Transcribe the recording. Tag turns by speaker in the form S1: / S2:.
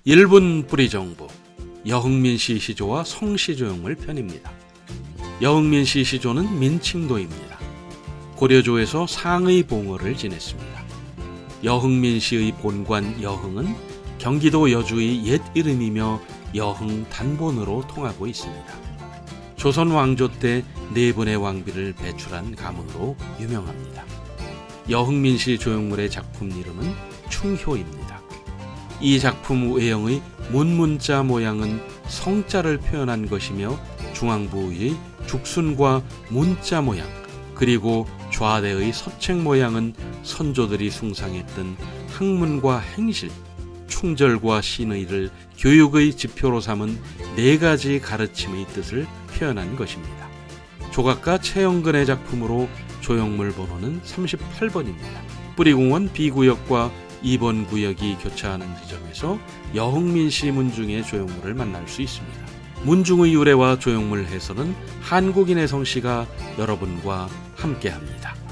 S1: 1분 뿌리정보 여흥민 씨 시조와 성시조용물 편입니다. 여흥민 씨 시조는 민칭도입니다. 고려조에서 상의 봉어를 지냈습니다. 여흥민 씨의 본관 여흥은 경기도 여주의 옛 이름이며 여흥 단본으로 통하고 있습니다. 조선 왕조 때 4분의 왕비를 배출한 가문으로 유명합니다. 여흥민 씨 조형물의 작품 이름은 충효입니다. 이 작품 외형의 문문자 모양은 성자를 표현한 것이며 중앙부의 죽순과 문자 모양, 그리고 좌대의 서책 모양은 선조들이 숭상했던 학문과 행실, 충절과 신의를 교육의 지표로 삼은 4가지 가르침의 뜻을 표현한 것입니다. 조각가 최영근의 작품으로 조형물 번호는 38번입니다. 뿌리공원 B구역과 2번 구역이 교차하는 지점에서 여흥민 씨 문중의 조형물을 만날 수 있습니다. 문중의 유래와 조형물 해설은 한국인의 성씨가 여러분과 함께합니다.